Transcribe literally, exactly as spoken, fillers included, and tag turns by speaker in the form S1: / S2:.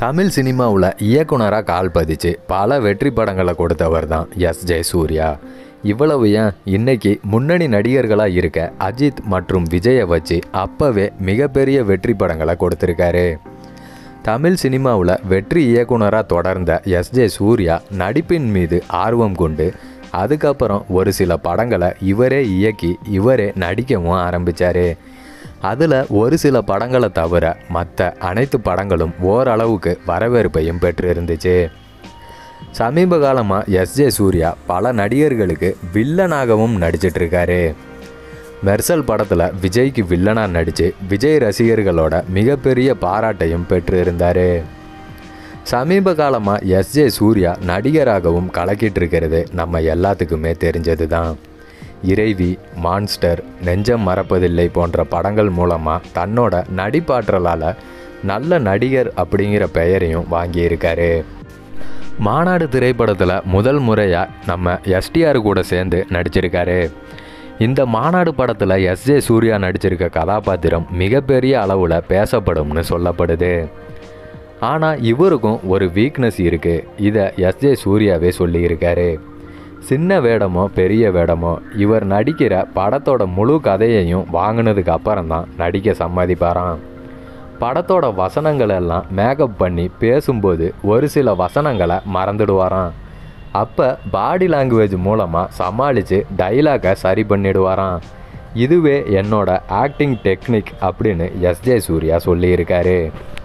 S1: தமிழ் சினிமாவில் இயக்குனராக கால் பதிச்சு பல வெற்றி படங்களை கொடுத்தவர் தான் எஸ் ஜே சூர்யா. இவ்வளவு ஏன், இன்னைக்கு முன்னணி நடிகர்களாக இருக்க அஜித் மற்றும் விஜயை வச்சு அப்போவே மிகப்பெரிய வெற்றி படங்களை கொடுத்துருக்காரு. தமிழ் சினிமாவில் வெற்றி இயக்குனராக தொடர்ந்த எஸ் ஜே சூர்யா நடிப்பின் மீது ஆர்வம் கொண்டு அதுக்கப்புறம் ஒரு சில படங்களை இவரே இயக்கி இவரே நடிக்கவும் ஆரம்பித்தார். அதில் ஒரு சில படங்களை தவிர மற்ற அனைத்து படங்களும் ஓரளவுக்கு வரவேற்பையும் பெற்று இருந்துச்சு. சமீப காலமாக எஸ் ஜே சூர்யா பல நடிகர்களுக்கு வில்லனாகவும் நடிச்சிட்ருக்காரு. மெர்சல் படத்தில் விஜய்க்கு வில்லனாக நடித்து விஜய் ரசிகர்களோட மிகப்பெரிய பாராட்டையும் பெற்று இருந்தார். சமீப காலமாக எஸ் ஜே சூர்யா நடிகராகவும் கலக்கிட்டு இருக்கிறது நம்ம எல்லாத்துக்குமே தெரிஞ்சது தான். இறைவி, மான்ஸ்டர், நெஞ்சம் மறப்பதில்லை போன்ற படங்கள் மூலமாக தன்னோட நடிப்பாற்றலால் நல்ல நடிகர் அப்படிங்கிற பெயரையும் வாங்கியிருக்காரு. மாநாடு திரைப்படத்தில் முதல் முறையாக நம்ம எஸ்டிஆர் கூட சேர்ந்து நடிச்சிருக்காரு. இந்த மாநாடு படத்தில் எஸ் ஜே சூர்யா நடிச்சிருக்க கதாபாத்திரம் மிகப்பெரிய அளவில் பேசப்படும்னு சொல்லப்படுது. ஆனால் இவருக்கும் ஒரு வீக்னஸ் இருக்குது. இதை எஸ் ஜே சூர்யாவே சொல்லியிருக்காரு. சின்ன வேடமோ பெரிய வேடமோ இவர் நடிக்கிற படத்தோட முழு கதையையும் வாங்கினதுக்கு அப்புறம் தான் நடிக்க சம்மதிப்பாராம். படத்தோட வசனங்கள் எல்லாம் மேக்கப் பண்ணி பேசும்போது ஒரு சில வசனங்களை மறந்துடுவாராம். அப்போ பாடி லாங்குவேஜ் மூலமாக சமாளித்து டைலாகை சரி பண்ணிடுவாராம். இதுவே என்னோட ஆக்டிங் டெக்னிக் அப்படின்னு எஸ் ஜே சூர்யா சொல்லியிருக்காரு.